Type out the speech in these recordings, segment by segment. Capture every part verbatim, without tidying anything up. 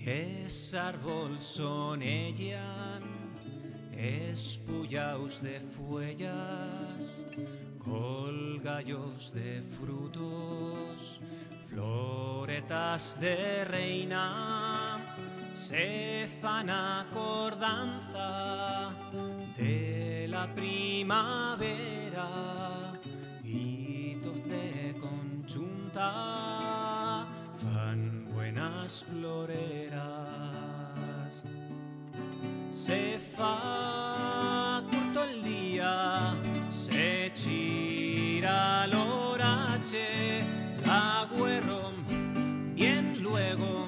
Es árbol son ella, espullaos de fuellas, colgallos de frutos, floretas de reina, se fan acordanza de la primavera, hitos de conchunta fan buenas floreras. Se fa curto el día, se chira l'orache, l'agüero bien luego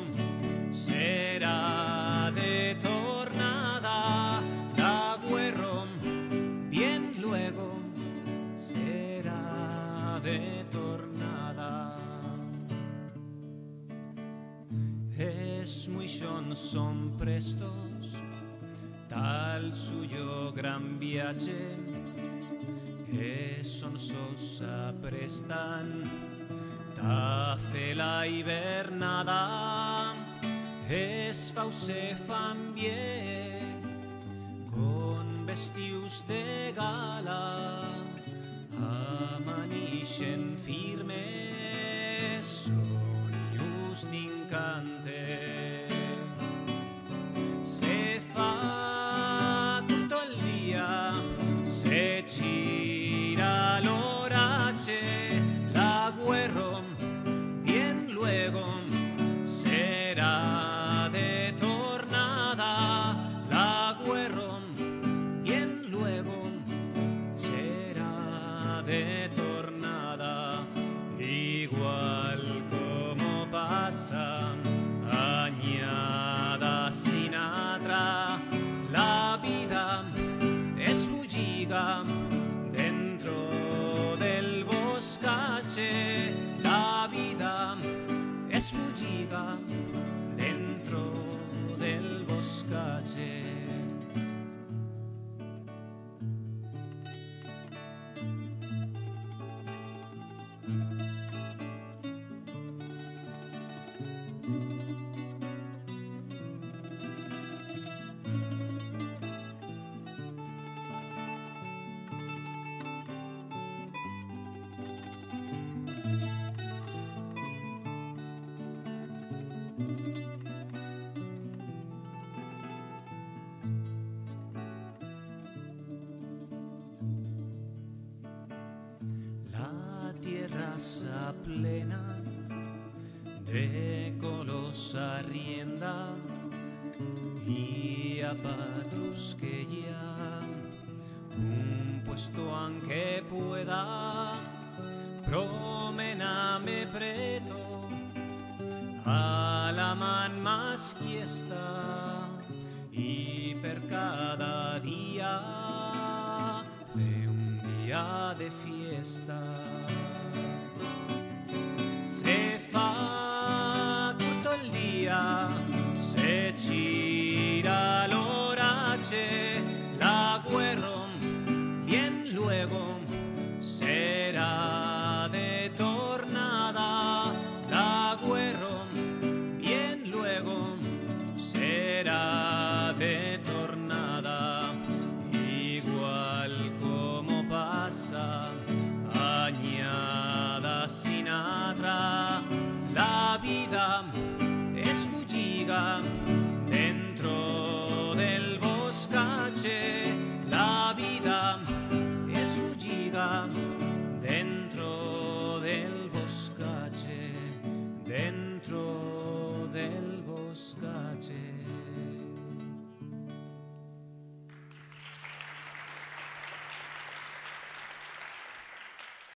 será de tornada, l'agüero bien luego será de tornada. Es muy son, son prestos, tal suyo gran viaje, e son sos aprestan, ta fe la hibernada, es fause fan bien, con vestius de gala, amanixen firmes, sonius d'incante. Se fa tutto el día, se chira l'orache, l'agüero bien luego será de tornada, l'agüero bien luego será de tornada. Igual como pasa añada sin atra, la vida es bulliga dentro del boscache, la vida es bulliga dentro del boscache. La tierra sa plena de colos arrienda y a patrus que ya un puesto aunque pueda promename preto a la man más quiesta y per cada día de un día de fiesta. Se fa curto el día, se chira l'orache, l'agüero bien luego será de tornada, l'agüero bien luego será de tornada. Igual como pasa añada sin atra, la vida es bulliga dentro del boscache, la vida es bulliga